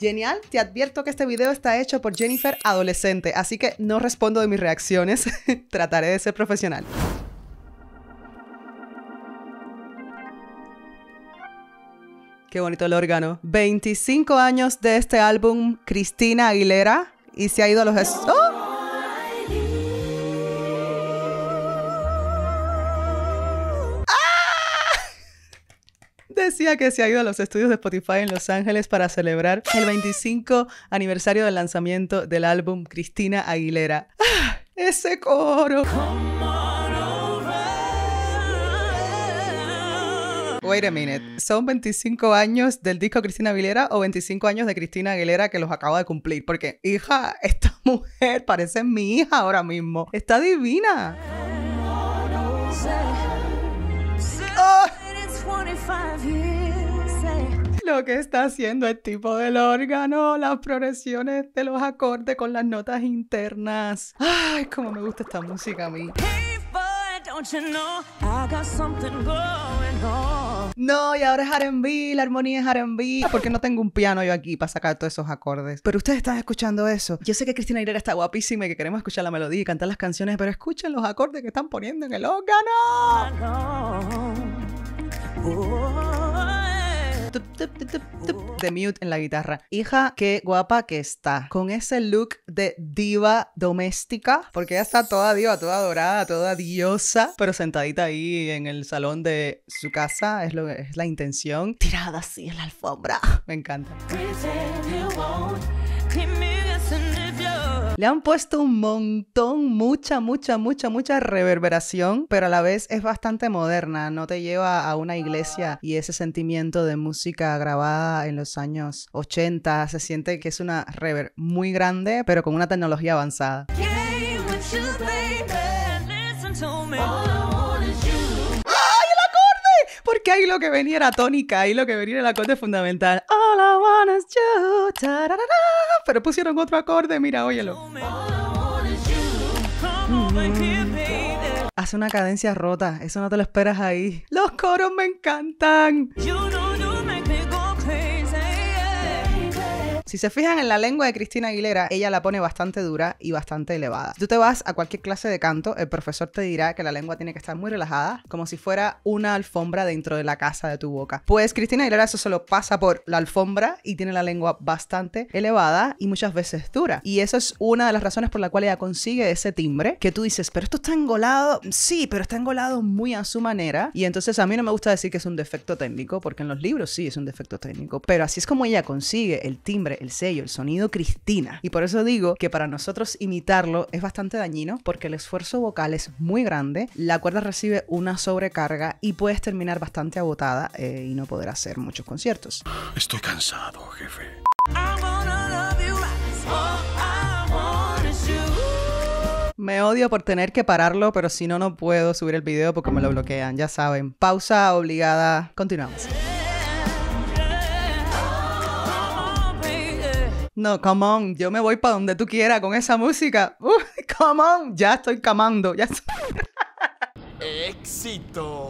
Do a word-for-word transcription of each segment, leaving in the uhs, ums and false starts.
Genial, te advierto que este video está hecho por Jennifer adolescente, así que no respondo de mis reacciones. Trataré de ser profesional. Qué bonito el órgano. veinticinco años de este álbum, Christina Aguilera, y se ha ido a los... ¡Oh! Decía que se ha ido a los estudios de Spotify en Los Ángeles para celebrar el veinticinco aniversario del lanzamiento del álbum Christina Aguilera. ¡Ah! Ese coro. Wait a minute, ¿son veinticinco años del disco Christina Aguilera o veinticinco años de Christina Aguilera que los acaba de cumplir? Porque, hija, esta mujer parece mi hija ahora mismo. Está divina. ¡Oh! Lo que está haciendo el tipo del órgano, las progresiones de los acordes con las notas internas. Ay, cómo me gusta esta música a mí. No, y ahora es R and B, la armonía es R and B. ¿Por qué no tengo un piano yo aquí para sacar todos esos acordes? Pero ustedes están escuchando eso. Yo sé que Christina Aguilera está guapísima y que queremos escuchar la melodía y cantar las canciones, pero escuchen los acordes que están poniendo en el órgano. De Mute en la guitarra. Hija, qué guapa que está. Con ese look de diva doméstica. Porque ella está toda diva, toda dorada, toda diosa. Pero sentadita ahí en el salón de su casa. Es, lo, es la intención. Tirada así en la alfombra. Me encanta. Le han puesto un montón, mucha, mucha, mucha, mucha reverberación, pero a la vez es bastante moderna, no te lleva a una iglesia y ese sentimiento de música grabada en los años ochenta, se siente que es una reverb muy grande, pero con una tecnología avanzada. Porque ahí lo que venía era tónica, ahí lo que venía era el acorde fundamental. All I want is you, tararara. Pero pusieron otro acorde, mira, óyelo. Mm. Hace una cadencia rota, eso no te lo esperas ahí. Los coros me encantan. Si se fijan en la lengua de Christina Aguilera, ella la pone bastante dura y bastante elevada. Si tú te vas a cualquier clase de canto, el profesor te dirá que la lengua tiene que estar muy relajada, como si fuera una alfombra dentro de la casa de tu boca. Pues Christina Aguilera eso solo pasa por la alfombra y tiene la lengua bastante elevada y muchas veces dura. Y eso es una de las razones por la cual ella consigue ese timbre que tú dices, pero esto está engolado. Sí, pero está engolado muy a su manera. Y entonces a mí no me gusta decir que es un defecto técnico, porque en los libros sí es un defecto técnico. Pero así es como ella consigue el timbre, el sello, el sonido Christina. Y por eso digo que para nosotros imitarlo es bastante dañino, porque el esfuerzo vocal es muy grande, la cuerda recibe una sobrecarga y puedes terminar bastante agotada eh, y no poder hacer muchos conciertos. Estoy cansado, jefe. Me odio por tener que pararlo, pero si no, no puedo subir el video porque me lo bloquean, ya saben. Pausa obligada. Continuamos. No, come on, yo me voy para donde tú quieras con esa música. Uh, come on, ya estoy camando. Ya estoy... ¡Éxito!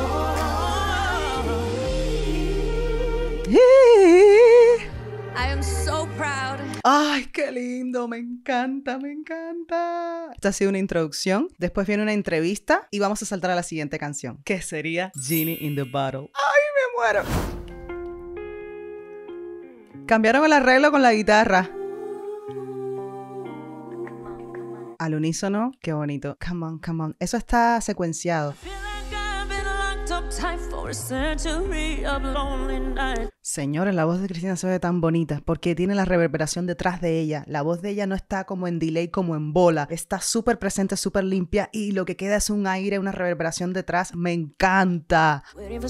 I am so proud. Ay, qué lindo, me encanta, me encanta. Esta ha sido una introducción, después viene una entrevista y vamos a saltar a la siguiente canción, que sería Genie in the Bottle. ¡Ay, me muero! Cambiaron el arreglo con la guitarra. Al unísono, qué bonito. Come on, come on. Eso está secuenciado. Señores, la voz de Christina se ve tan bonita porque tiene la reverberación detrás de ella. La voz de ella no está como en delay, como en bola. Está súper presente, súper limpia y lo que queda es un aire, una reverberación detrás. Me encanta.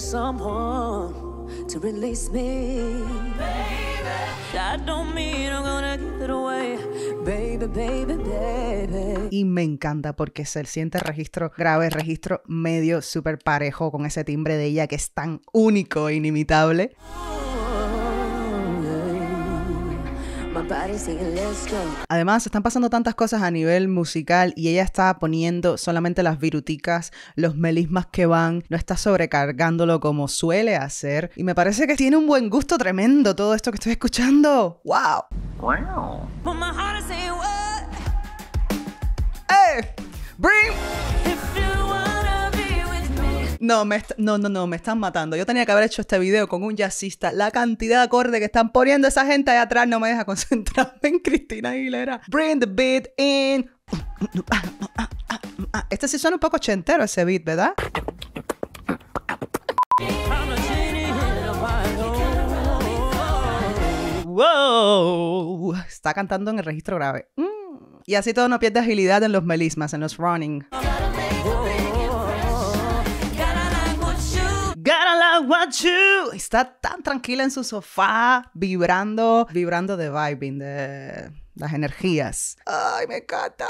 Y me encanta porque se siente registro grave, registro medio, súper parejo con ese timbre de ella que es tan único e inimitable. Además, están pasando tantas cosas a nivel musical y ella está poniendo solamente las viruticas, los melismas que van, no está sobrecargándolo como suele hacer. Y me parece que tiene un buen gusto tremendo todo esto que estoy escuchando. ¡Wow! Wow. ¡Eh! ¡Bring! No, me no, no, no, me están matando. Yo tenía que haber hecho este video con un jazzista. La cantidad de acordes que están poniendo esa gente ahí atrás no me deja concentrarme en Cristina Aguilera. Bring the beat in. Este sí suena un poco ochentero ese beat, ¿verdad? Wow. Está cantando en el registro grave. Mm. Y así todo no pierde agilidad en los melismas, en los running. Gotta like what you. Está tan tranquila en su sofá, vibrando, vibrando de vibing, de las energías. Ay, me encanta.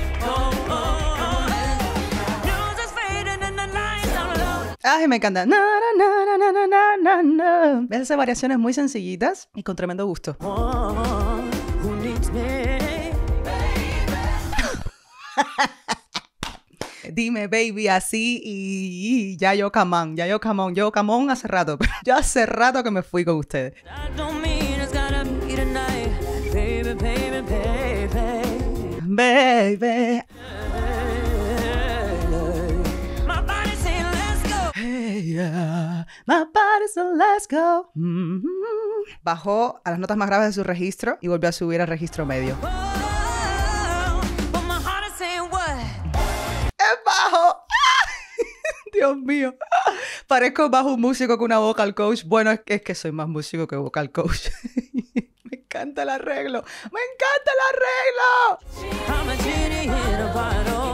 Ay, me encanta. Na, na, na, na, na, na, na. ¿Ves? Esas variaciones muy sencillitas y con tremendo gusto. Dime, baby, así y, y ya yo camón, ya yo camón, yo camón hace rato, pero ya hace rato que me fui con ustedes. Baby. Hey, yeah. My body said let's go. Mm-hmm. Bajó a las notas más graves de su registro y volvió a subir al registro medio. Bajo. Dios mío. Parezco más un músico que una vocal coach. Bueno, es que, es que soy más músico que vocal coach. Me encanta el arreglo. Me encanta el arreglo.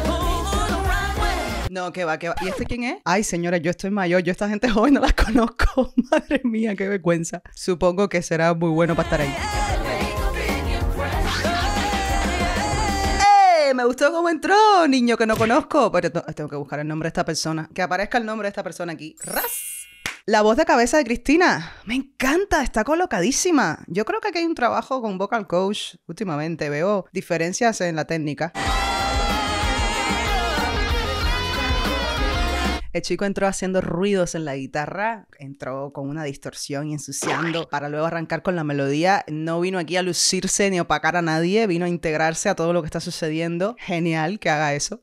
No, que va, que va. ¿Y este quién es? Ay, señora, yo estoy mayor. Yo esta gente joven no la conozco. Madre mía, qué vergüenza. Supongo que será muy bueno para estar ahí. Me gustó cómo entró, niño que no conozco. Pero tengo que buscar el nombre de esta persona. Que aparezca el nombre de esta persona aquí. ¡Ras! La voz de cabeza de Cristina. Me encanta, está colocadísima. Yo creo que aquí hay un trabajo con vocal coach últimamente. Veo diferencias en la técnica. El chico entró haciendo ruidos en la guitarra, entró con una distorsión y ensuciando para luego arrancar con la melodía. No vino aquí a lucirse ni a opacar a nadie, vino a integrarse a todo lo que está sucediendo. Genial que haga eso.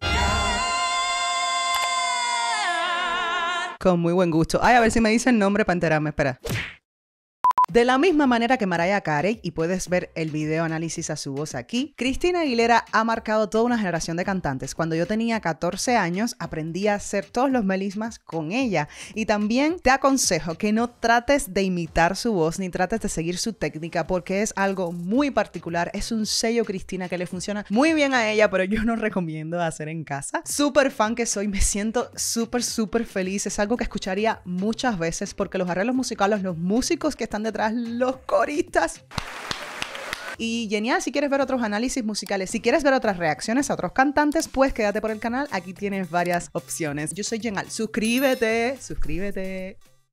Con muy buen gusto. Ay, a ver si me dice el nombre para enterarme, espera. De la misma manera que Mariah Carey, y puedes ver el video análisis a su voz aquí, Cristina Aguilera ha marcado toda una generación de cantantes. Cuando yo tenía catorce años, aprendí a hacer todos los melismas con ella. Y también te aconsejo que no trates de imitar su voz, ni trates de seguir su técnica, porque es algo muy particular. Es un sello Cristina que le funciona muy bien a ella, pero yo no recomiendo hacer en casa. Súper fan que soy, me siento súper, súper feliz. Es algo que escucharía muchas veces, porque los arreglos musicales, los músicos que están detrás, los coristas. Y genial, si quieres ver otros análisis musicales, si quieres ver otras reacciones a otros cantantes, pues quédate por el canal, aquí tienes varias opciones. Yo soy Jenal, suscríbete, suscríbete.